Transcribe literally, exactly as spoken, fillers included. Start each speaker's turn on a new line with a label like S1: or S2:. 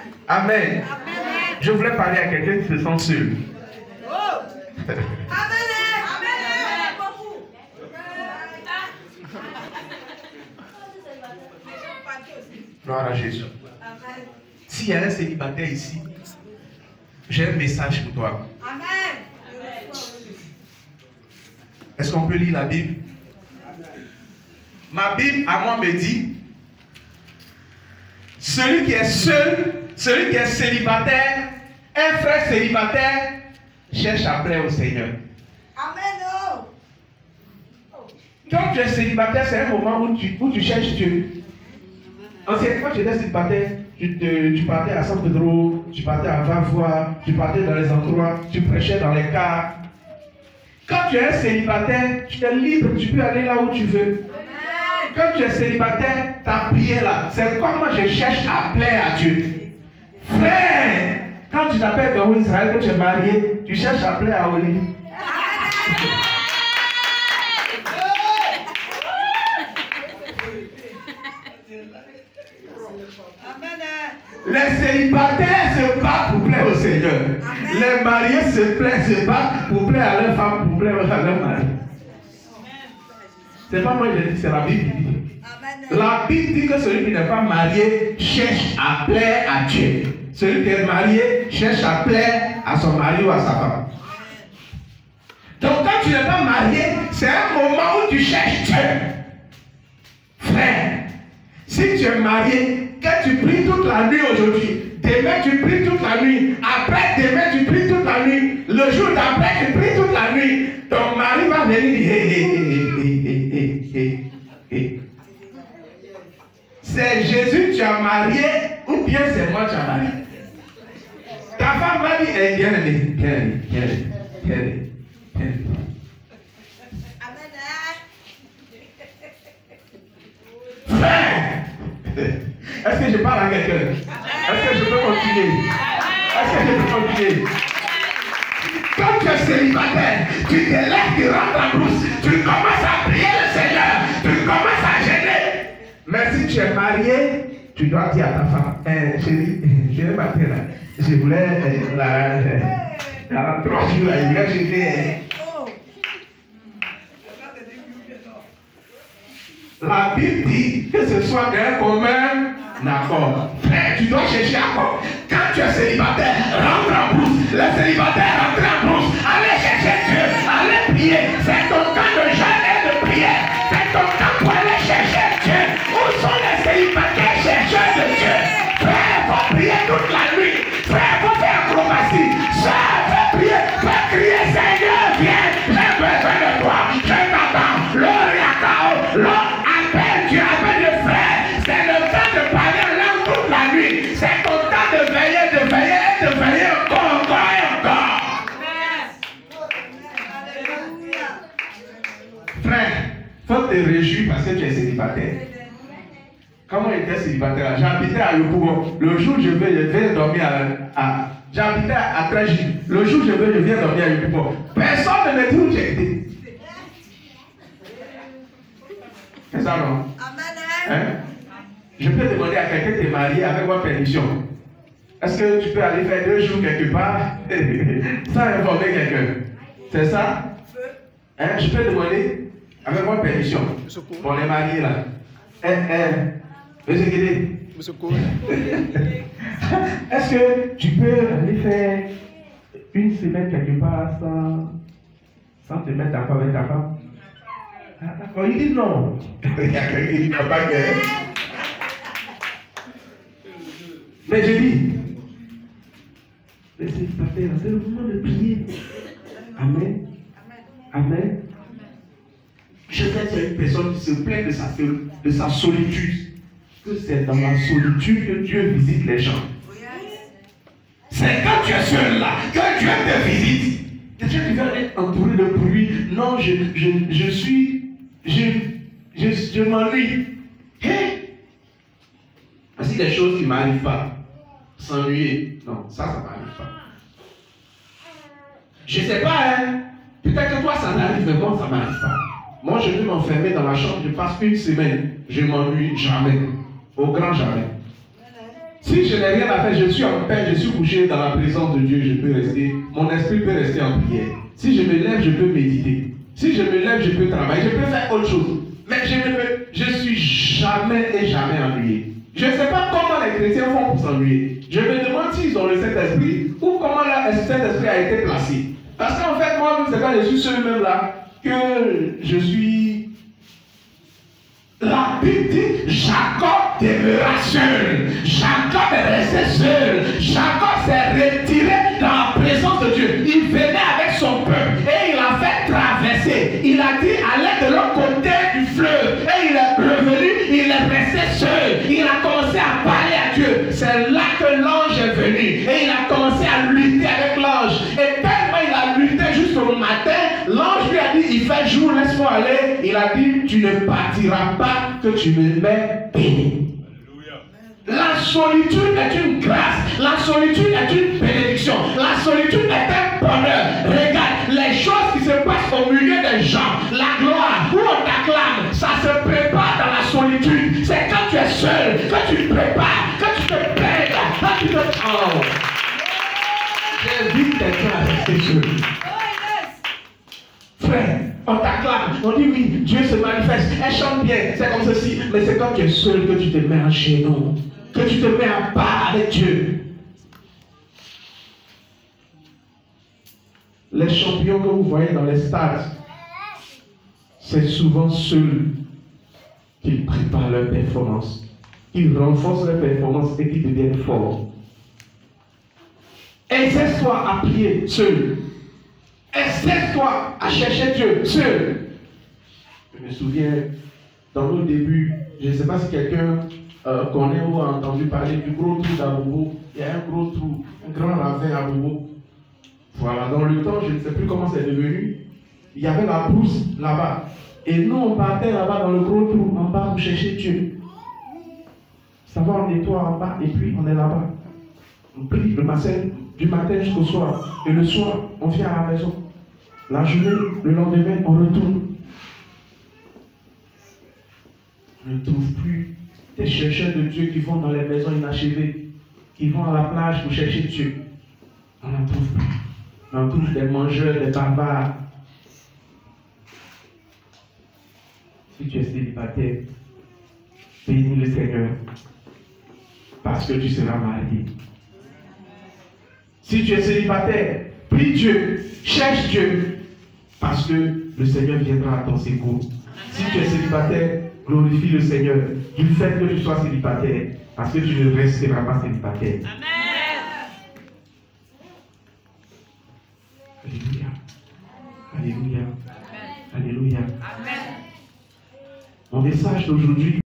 S1: Amen. Je voulais parler à quelqu'un qui se sent seul. Gloire à Jésus. S'il y a un célibataire ici, j'ai un message pour toi. Est-ce qu'on peut lire la Bible? Ma Bible à moi me dit, celui qui est seul, celui qui est célibataire, un frère célibataire, cherche à plaire au Seigneur. Amen. Quand tu es célibataire, c'est un moment où tu, où tu cherches Dieu. Anciennement, quand tu étais célibataire, tu, te, tu partais à San Pedro, tu partais à Vavois, tu partais dans les endroits, tu prêchais dans les cars. Quand tu es un célibataire, tu es libre, tu peux aller là où tu veux. Quand tu es célibataire, ta prière là, c'est comme moi je cherche à plaire à Dieu. Frère, quand tu t'appelles dans Israël, que tu es marié, tu cherches à plaire à Oli. Les célibataires se battent pour plaire au Seigneur. Amen. Les mariés se plaisent, se battent pour plaire à leur femme, pour plaire à leur mari. C'est pas moi qui l'ai dit, c'est la Bible qui dit. Amen. La Bible dit que celui qui n'est pas marié cherche à plaire à Dieu. Celui qui est marié cherche à plaire à son mari ou à sa femme. Donc quand tu n'es pas marié, c'est un moment où tu cherches Dieu. Frère, si tu es marié, que tu pries toute la nuit aujourd'hui, demain tu pries toute la nuit, après demain tu pries toute la nuit, le jour d'après tu pries toute la nuit, ton mari va venir dire hé hé hé hé hé hé. C'est Jésus tu as marié ou bien c'est moi tu as marié? Ta femme va dire eh, viens aller, viens aller, viens aller, viens aller, viens aller. Frère, est-ce que je parle à quelqu'un? Est-ce que je peux continuer? Est-ce que je peux continuer? Quand tu es célibataire, tu te lèves, tu rentres en brousse, tu commences à prier le Seigneur, tu commences à gêner. Mais si tu es marié, tu dois dire à ta femme, eh, chérie, je vais matin là, je voulais eh, la, la trois jours, je voulais jeter. La Bible dit que ce soit d'un commun accord. Frère, tu dois chercher accord. Quand tu es célibataire, rentre en brousse. Les célibataires rentrent en brousse. Allez chercher Dieu. Allez prier. C'est ton temps de jeûne et de prière. C'est ton temps pour aller chercher Dieu. Où sont les célibataires chercheurs de Dieu? Frère, faut prier toute la nuit. Frère, faut faire acrobatie. Sœur, faut prier. Faut crier, Seigneur, viens. J'ai besoin de toi. Je t'attends. L'heure est l'heure. Appelle Dieu, appelle le frère. C'est le temps de parler en langue toute la nuit. C'est ton temps de veiller, de veiller et de veiller encore, encore et encore. Frère, faut te réjouir parce que tu es célibataire. Quand moi j'étais célibataire, j'habitais à Yopougon. Le jour où je vais, je vais dormir à. à j'habitais à Traji. Le jour où je vais, je viens dormir à Yopougon. Personne ne me trouve où j'ai été. C'est ça, non? Hein? Je peux demander à quelqu'un qui est marié avec ma permission. Est-ce que tu peux aller faire deux jours quelque part sans informer quelqu'un? C'est ça? Hein? Je peux demander avec ma permission. Pour les mariés là. Hein? Hein? Monsieur Guédé. Est-ce que tu peux aller faire une semaine quelque part sans, sans te mettre d'accord avec ta femme? Ah, d'accord, il dit non. Il y a quelqu'un qui dit non, pas que. Mais je dis, mais c'est le moment de prier. Amen. Amen. Je sais qu'il y a une personne qui se plaint de sa, de sa solitude. Que c'est dans la solitude que Dieu visite les gens. C'est quand tu es seul là que Dieu te visite. Quelqu'un qui veut être entouré de bruit. Non, je, je, je suis. Je, je, je m'ennuie. Hey! Voici des choses qui ne m'arrivent pas. S'ennuyer. Non, ça, ça ne m'arrive pas. Je ne sais pas, hein. Peut-être que toi, ça n'arrive, mais moi, ça ne m'arrive pas. Moi, je vais m'enfermer dans la chambre, je passe une semaine. Je m'ennuie jamais. Au grand jamais. Si je n'ai rien à faire, je suis en paix, je suis couché dans la présence de Dieu, je peux rester, mon esprit peut rester en prière. Si je me lève, je peux méditer. Si je me lève, je peux travailler, je peux faire autre chose. Mais je ne peux, je suis jamais et jamais ennuyé. Je ne sais pas comment les chrétiens font pour s'ennuyer. Je me demande s'ils ont le Saint-Esprit ou comment le Saint-Esprit a été placé. Parce qu'en fait, moi-même, c'est quand je suis seul même là que je suis... La Bible dit, Jacob demeura seul. Jacob est resté seul. Jacob s'est retiré dans la présence de Dieu. Il venait avec son peuple et il a fait traverser. Il a dit, allez de l'autre côté du fleuve. Et il est revenu, il est resté seul. Il a commencé à parler à Dieu. C'est là que l'ange est venu. Et il a commencé à lutter avec l'ange. Et tellement il a lutté jusqu'au matin, l'ange lui a dit, il fait jour, laisse-moi aller. Il a dit, tu ne partiras pas que tu me mets béni. La solitude est une grâce. La solitude est une bénédiction. La solitude est un bonheur. Regarde, les choses qui se passent au milieu des gens, la gloire, où on t'acclame, ça se prépare dans la solitude. C'est quand tu es seul, que tu te prépares, que tu te prépares, quand tu te... Oh. J'invite quelqu'un à rester seul. Frère, on t'acclame, on dit oui, Dieu se manifeste, elle chante bien, c'est comme ceci, mais c'est quand tu es seul que tu te mets en genoux, que tu te mets à part avec Dieu. Les champions que vous voyez dans les stades, c'est souvent ceux qui préparent leur performance, qui renforcent leur performance et qui deviennent forts. Essaie-toi à prier seul. Essaie-toi à chercher Dieu seul. Je me souviens, dans nos débuts, je ne sais pas si quelqu'un euh, connaît ou a entendu parler du gros trou d'Abobo. Il y a un gros trou, un grand ravin à Abobo. Voilà, dans le temps, je ne sais plus comment c'est devenu. Il y avait la brousse là-bas. Et nous, on partait là-bas dans le gros trou, en bas, pour chercher Dieu. Ça va, on nettoie en bas et puis on est là-bas. On prie le matin, du matin jusqu'au soir. Et le soir, on vient à la maison. La journée, le lendemain, on retourne. Je ne trouve plus des chercheurs de Dieu qui vont dans les maisons inachevées, qui vont à la plage pour chercher Dieu. On n'en trouve plus. On trouve des mangeurs, des barbares. Si tu es célibataire, bénis le Seigneur, parce que tu seras marié. Si tu es célibataire, prie Dieu, cherche Dieu, parce que le Seigneur viendra à ton secours. Si tu es célibataire, glorifie le Seigneur du fait que tu sois célibataire, parce que tu ne resteras pas célibataire. Amen. Alléluia. Alléluia. Alléluia. Amen. Mon message d'aujourd'hui